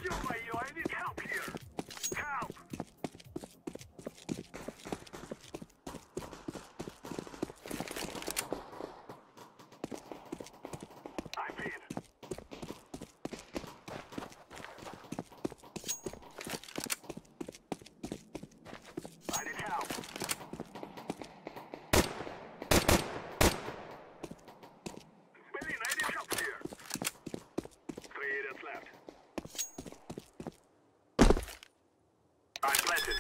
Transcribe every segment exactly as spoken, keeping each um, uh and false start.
Ё-моё, I need help here! Help! I'm hit. I need help. Berlin, I need help here. Three idiots left. I'm planted.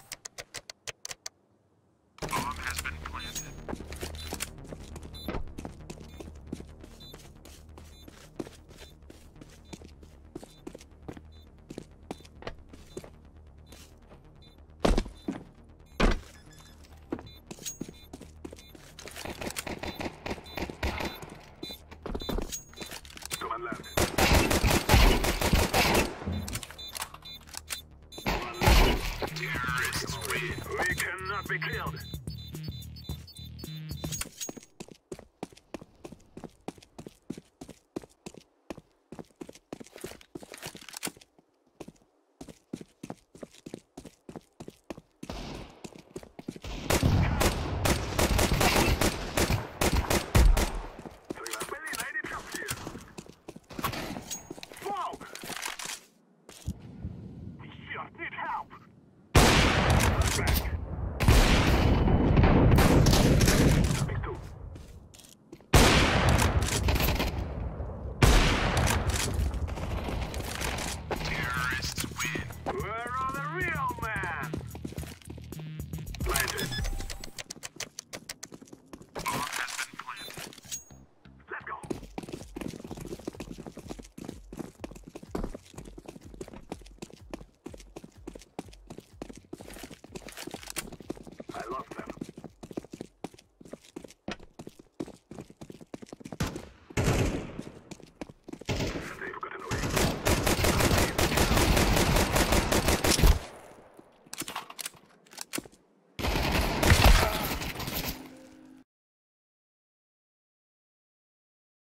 Bomb has been planted. One left. One left. Terrorists win. We cannot be killed.